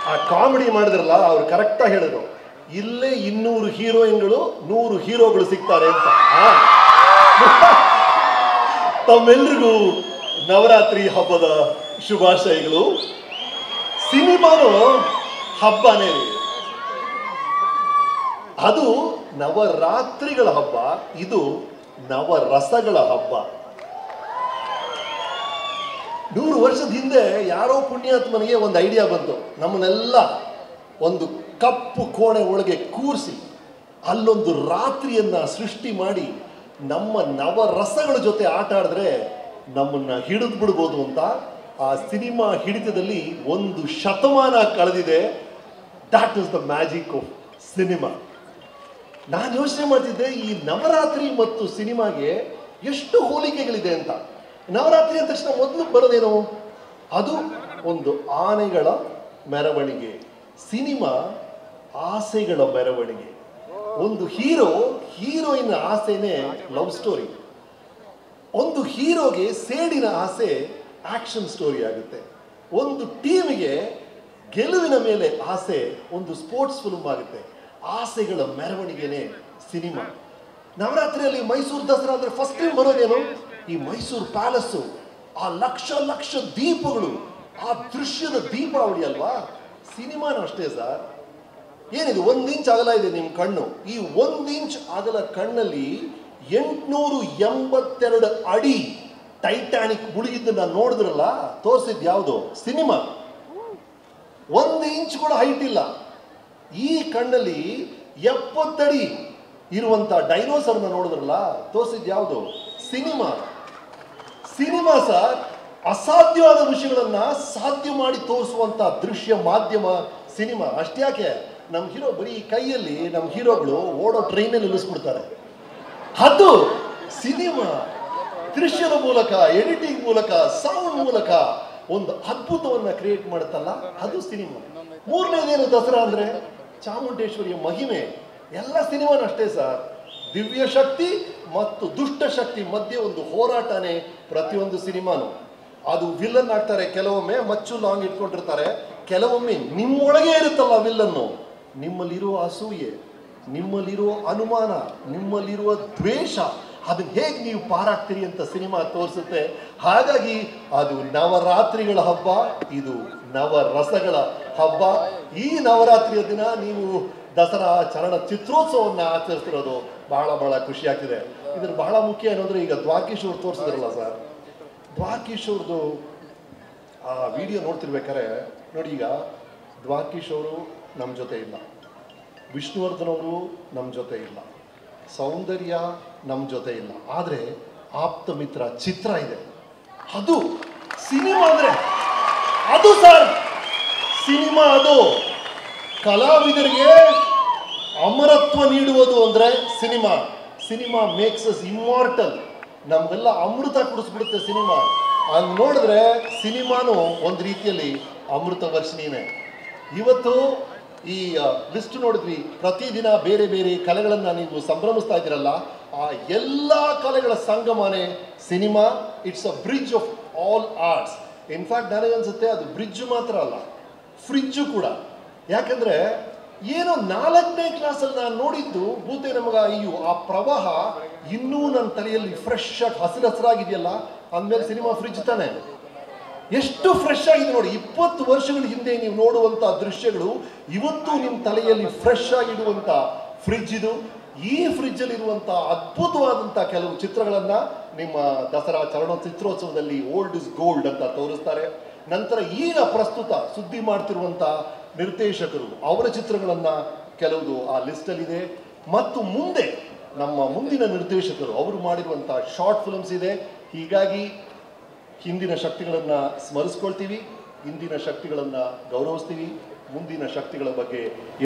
ಆ ಕಾಮಿಡಿ ಮಾಡಿದ್ರಲ್ಲ ಅವ್ರು ಕರೆಕ್ಟಾಗಿ ಹೇಳಿದ್ರು, ಇಲ್ಲೇ 200 ಹೀರೋಯಿನ್ಗಳು 100 ಹೀರೋಗಳು ಸಿಗ್ತಾರೆ ಅಂತ. ತಮ್ಮೆಲ್ರಿಗೂ ನವರಾತ್ರಿ ಹಬ್ಬದ ಶುಭಾಶಯಗಳು. ಸಿನಿಮಾನು ಹಬ್ಬನೇ, ಅದು ನವರಾತ್ರಿಗಳ ಹಬ್ಬ, ಇದು ನವರಸಗಳ ಹಬ್ಬ. 100 ವರ್ಷದ ಹಿಂದೆ ಯಾರೋ ಪುಣ್ಯಾತ್ಮನಿಗೆ ಒಂದು ಐಡಿಯಾ ಬಂತು, ನಮ್ಮನ್ನೆಲ್ಲ ಒಂದು ಕಪ್ಪು ಕೋಣೆ ಒಳಗೆ ಕೂರಿಸಿ ಅಲ್ಲೊಂದು ರಾತ್ರಿಯನ್ನ ಸೃಷ್ಟಿ ಮಾಡಿ ನಮ್ಮ ನವರಸಗಳ ಜೊತೆ ಆಟ ಆಡಿದ್ರೆ ನಮ್ಮನ್ನ ಹಿಡಿದು ಬಿಡ್ಬೋದು ಅಂತ. ಆ ಸಿನಿಮಾ ಹಿಡಿತದಲ್ಲಿ 1 ಶತಮಾನ ಕಳೆದಿದೆ. That is the magic of cinema. ನಾನು ಯೋಚನೆ ಮಾಡ್ತಿದ್ದೆ, ಈ ನವರಾತ್ರಿ ಮತ್ತು ಸಿನಿಮಾಗೆ ಎಷ್ಟು ಹೋಲಿಕೆಗಳಿದೆ ಅಂತ. ನವರಾತ್ರಿ ಅಂದ ತಕ್ಷಣ ಮೊದಲು ಬರೋದೇನು, ಅದು ಒಂದು ಆನೆಗಳ ಮೆರವಣಿಗೆ. ಸಿನಿಮಾ ಆಸೆಗಳ ಮೆರವಣಿಗೆ. ಒಂದು ಹೀರೋಯಿನ್ ಆಸೆನೇ ಲವ್ ಸ್ಟೋರಿ. ಒಂದು ಹೀರೋಗೆ ಸೇಡಿನ ಆಸೆ ಆಕ್ಷನ್ ಸ್ಟೋರಿ ಆಗುತ್ತೆ. ಒಂದು ಟೀಮಿಗೆ ಗೆಲುವಿನ ಮೇಲೆ ಆಸೆ ಒಂದು ಸ್ಪೋರ್ಟ್ಸ್ ಫಿಲ್ಮ್ ಆಗುತ್ತೆ. ಆಸೆಗಳ ಮೆರವಣಿಗೆನೇ ಸಿನಿಮಾ. ನವರಾತ್ರಿಯಲ್ಲಿ ಮೈಸೂರು ದಸರಾ ಅಂದ್ರೆ ಫಸ್ಟ್ ಟೈಮ್ ಬರೋದೇನು, ಈ ಮೈಸೂರು ಪ್ಯಾಲೇಸು, ಆ ಲಕ್ಷ ಲಕ್ಷ ದೀಪಗಳು, ಆ ದೃಶ್ಯದ ದೀಪಾವಳಿ ಅಲ್ವಾ. ಸಿನಿಮಾನು ಅಷ್ಟೇ ಸರ್. ಏನಿದೆ, 1 ಇಂಚ್ ಅಗಲ ಇದೆ ನಿಮ್ಮ ಕಣ್ಣು. ಈ 1 ಇಂಚ್ ಅಗಲ ಕಣ್ಣಲ್ಲಿ 882 ಅಡಿ ಟೈಟಾನಿಕ್ ಮುಳುಗಿದ್ದನ್ನ ನೋಡಿದ್ರಲ್ಲ, ತೋರಿಸಿದ್ ಯಾವುದು, ಸಿನಿಮಾ. 1 ಇಂಚ್ ಕೂಡ ಹೈಟ್ ಇಲ್ಲ. ಈ ಕಣ್ಣಲ್ಲಿ 70 ಅಡಿ ಇರುವಂತ ಡೈನೋಸರ್ನ ನೋಡಿದ್ರಲ್ಲ, ತೋರಿಸಿದ್ ಯಾವುದು, ಸಿನಿಮಾ. ಸಿನಿಮಾ ಸರ್, ಅಸಾಧ್ಯವಾದ ವಿಷಯಗಳನ್ನ ಸಾಧ್ಯ ಮಾಡಿ ತೋರಿಸುವಂತ ದೃಶ್ಯ ಮಾಧ್ಯಮ ಸಿನಿಮಾ. ಅಷ್ಟ್ಯಾಕೆ ನಮ್ಮ ಹೀರೋ ಬರೀ ಕೈಯಲ್ಲಿ ನಮ್ಮ ಹೀರೋಗಳು ಓಡೋ ಟ್ರೈನಲ್ಲಿ ನಿಲ್ಲಿಸ್ಬಿಡ್ತಾರೆ. ಅದು ಸಿನಿಮಾ. ದೃಶ್ಯದ ಮೂಲಕ, ಎಡಿಟಿಂಗ್ ಮೂಲಕ, ಸೌಂಡ್ ಮೂಲಕ ಒಂದು ಅದ್ಭುತವನ್ನ ಕ್ರಿಯೇಟ್ ಮಾಡುತ್ತಲ್ಲ, ಅದು ಸಿನಿಮಾ. 3ನೇದೇನು, ದಸರಾ ಅಂದ್ರೆ ಚಾಮುಂಡೇಶ್ವರಿಯ ಮಹಿಮೆ. ಎಲ್ಲ ಸಿನಿಮಾನು ಅಷ್ಟೇ ಸರ್. ದಿವ್ಯ ಶಕ್ತಿ ಮತ್ತು ದುಷ್ಟ ಶಕ್ತಿ ಮಧ್ಯೆ ಒಂದು ಹೋರಾಟನೇ ಪ್ರತಿಯೊಂದು ಸಿನಿಮಾನು. ಅದು ವಿಲ್ಲನ್ ಆಗ್ತಾರೆ ಕೆಲವೊಮ್ಮೆ, ಮಚ್ಚು ಲಾಂಗ್ ಇಟ್ಕೊಂಡಿರ್ತಾರೆ. ಕೆಲವೊಮ್ಮೆ ನಿಮ್ಮೊಳಗೆ ಇರುತ್ತಲ್ಲ ವಿಲ್ಲನ್ನು, ನಿಮ್ಮಲ್ಲಿರುವ ಅಸೂಯೆ, ನಿಮ್ಮಲ್ಲಿರುವ ಅನುಮಾನ, ನಿಮ್ಮಲ್ಲಿರುವ ದ್ವೇಷ, ಅದನ್ನ ಹೇಗೆ ನೀವು ಪಾರಾಗ್ತೀರಿ ಅಂತ ಸಿನಿಮಾ ತೋರಿಸುತ್ತೆ. ಹಾಗಾಗಿ ಅದು ನವರಾತ್ರಿಗಳ ಹಬ್ಬ, ಇದು ನವರಸಗಳ ಹಬ್ಬ. ಈ ನವರಾತ್ರಿಯ ದಿನ ನೀವು ದಸರಾ ಚಲನಚಿತ್ರೋತ್ಸವವನ್ನು ಆಚರಿಸ್ತಿರೋದು ಬಹಳ ಬಹಳ ಖುಷಿ ಆಗ್ತಿದೆ. ಇದ್ರ ಬಹಳ ಮುಖ್ಯ ಏನಂದ್ರೆ, ಈಗ ದ್ವಾರಕೀಶ್ ಅವ್ರು ತೋರಿಸಿದ್ರಲ್ಲ ಸರ್, ದ್ವಾರಕೀಶ್ ಅವ್ರದ್ದು ಆ ವಿಡಿಯೋ ನೋಡ್ತಿರ್ಬೇಕಾರೆ ನೋಡಿ, ಈಗ ದ್ವಾರಕೀಶ್ ಅವರು ನಮ್ಮ ಜೊತೆ ಇಲ್ಲ, ವಿಷ್ಣುವರ್ಧನ್ ಅವರು ನಮ್ಮ ಜೊತೆ ಇಲ್ಲ, ಸೌಂದರ್ಯ ನಮ್ಮ ಜೊತೆ ಇಲ್ಲ, ಆದರೆ ಆಪ್ತ ಮಿತ್ರ ಚಿತ್ರ ಇದೆ. ಅದು ಸಿನಿಮಾ ಅಂದ್ರೆ ಅದು ಸರ್, ಸಿನಿಮಾ ಅದು. ಕಲಾವಿದರಿಗೆ ಅಮರತ್ವ ನೀಡುವುದು ಅಂದ್ರೆ cinema. Cinema makes us immortal. ನಮ್ಗೆಲ್ಲ ಅಮೃತ ಕುಡಿಸ್ಬಿಡುತ್ತೆ ಸಿನಿಮಾ. ಹಂಗೆ ನೋಡಿದ್ರೆ ಸಿನಿಮಾನು ಒಂದು ರೀತಿಯಲ್ಲಿ ಅಮೃತ ವರ್ಷಿಣಿನೇ. ಇವತ್ತು ಈ ಲಿಸ್ಟ್ ನೋಡಿದ್ವಿ, ಪ್ರತಿದಿನ ಬೇರೆ ಬೇರೆ ಕಲೆಗಳನ್ನು ನೀವು ಸಂಭ್ರಮಿಸ್ತಾ ಇದ್ದೀರಲ್ಲ, ಆ ಎಲ್ಲ ಕಲೆಗಳ ಸಂಗಮನೇ cinema. It's a bridge of all arts. In fact ನನಗನ್ಸುತ್ತೆ ಅದು ಬ್ರಿಡ್ಜ್ ಮಾತ್ರ ಅಲ್ಲ, ಫ್ರಿಡ್ಜು ಕೂಡ. ಯಾಕಂದ್ರೆ ಏನೋ 4ನೇ ಕ್ಲಾಸಲ್ಲಿ ನಾನು ನೋಡಿದ್ದು ಭೂತೆ ನಮಗ, ಅಯ್ಯೋ ಆ ಪ್ರವಾಹ ಇನ್ನೂ ನನ್ನ ತಲೆಯಲ್ಲಿ ಫ್ರೆಶ್ ಆಗಿ ಹಸಿರಾಗಿದೆಯಲ್ಲ ಅಂದಮೇಲೆ ಸಿನಿಮಾ ಫ್ರಿಡ್ಜ್ ತಾನೆ. ಎಷ್ಟು ಫ್ರೆಶ್ ಆಗಿದೆ ನೋಡಿ. 20 ವರ್ಷಗಳ ಹಿಂದೆ ನೀವು ನೋಡುವಂತ ದೃಶ್ಯಗಳು ಇವತ್ತು ನಿಮ್ಮ ತಲೆಯಲ್ಲಿ ಫ್ರೆಶ್ ಆಗಿಡುವಂತ ಫ್ರಿಡ್ಜ್ ಇದು. ಈ ಫ್ರಿಡ್ಜ್ ಅಲ್ಲಿ ಇರುವಂತ ಅದ್ಭುತವಾದಂತ ಕೆಲವು ಚಿತ್ರಗಳನ್ನ ನಿಮ್ಮ ದಸರಾ ಚಲನಚಿತ್ರೋತ್ಸವದಲ್ಲಿ ಓಲ್ಡ್ ಇಸ್ ಗೋಲ್ಡ್ ಅಂತ ತೋರಿಸ್ತಾರೆ. ನಂತರ ಈಗ ಪ್ರಸ್ತುತ ಸುದ್ದಿ ಮಾಡ್ತಿರುವಂತ ನಿರ್ದೇಶಕರು ಅವರ ಚಿತ್ರಗಳನ್ನ ಕೆಲವುದು ಆ ಲಿಸ್ಟ್ ಅಲ್ಲಿ ಇದೆ. ಮತ್ತು ಮುಂದೆ ನಮ್ಮ ಮುಂದಿನ ನಿರ್ದೇಶಕರು ಅವರು ಮಾಡಿರುವಂತ ಶಾರ್ಟ್ ಫಿಲ್ಮ್ಸ್ ಇದೆ. ಹೀಗಾಗಿ ಹಿಂದಿನ ಶಕ್ತಿಗಳನ್ನ ಸ್ಮರಿಸ್ಕೊಳ್ತೀವಿ, ಹಿಂದಿನ ಶಕ್ತಿಗಳನ್ನ ಗೌರವಿಸ್ತೀವಿ, ಮುಂದಿನ ಶಕ್ತಿಗಳ ಬಗ್ಗೆ